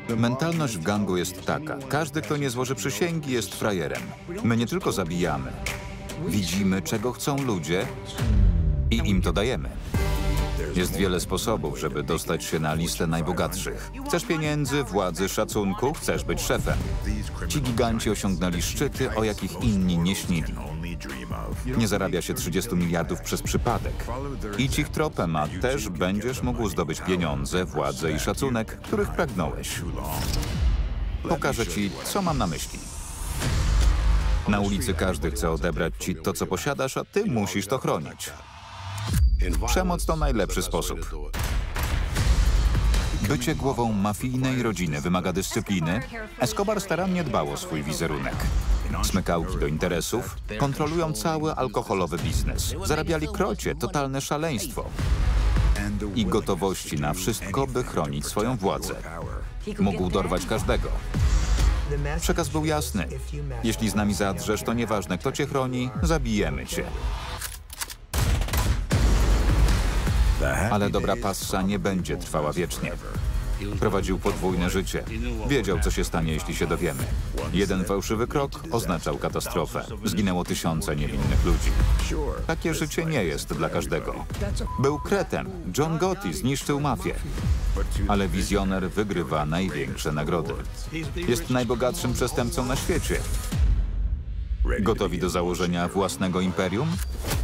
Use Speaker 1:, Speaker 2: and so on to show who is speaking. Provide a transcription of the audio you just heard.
Speaker 1: Mentalność w gangu jest taka. Każdy, kto nie złoży przysięgi, jest frajerem. My nie tylko zabijamy. Widzimy, czego chcą ludzie i im to dajemy. Jest wiele sposobów, żeby dostać się na listę najbogatszych. Chcesz pieniędzy, władzy, szacunku? Chcesz być szefem. Ci giganci osiągnęli szczyty, o jakich inni nie śnili. Nie zarabia się 30 miliardów przez przypadek. Idź ich tropem, a też będziesz mógł zdobyć pieniądze, władzę i szacunek, których pragnąłeś. Pokażę ci, co mam na myśli. Na ulicy każdy chce odebrać ci to, co posiadasz, a ty musisz to chronić. Przemoc to najlepszy sposób. Bycie głową mafijnej rodziny wymaga dyscypliny. Escobar starannie dbał o swój wizerunek. Smykałki do interesów, kontrolują cały alkoholowy biznes. Zarabiali krocie, totalne szaleństwo. I gotowości na wszystko, by chronić swoją władzę. Mógł dorwać każdego. Przekaz był jasny. Jeśli z nami zadrzesz, to nieważne, kto cię chroni, zabijemy cię. Ale dobra passa nie będzie trwała wiecznie. Prowadził podwójne życie. Wiedział, co się stanie, jeśli się dowiemy. Jeden fałszywy krok oznaczał katastrofę. Zginęło tysiące niewinnych ludzi. Takie życie nie jest dla każdego. Był kretem. John Gotti zniszczył mafię. Ale wizjoner wygrywa największe nagrody. Jest najbogatszym przestępcą na świecie. Gotowi do założenia własnego imperium?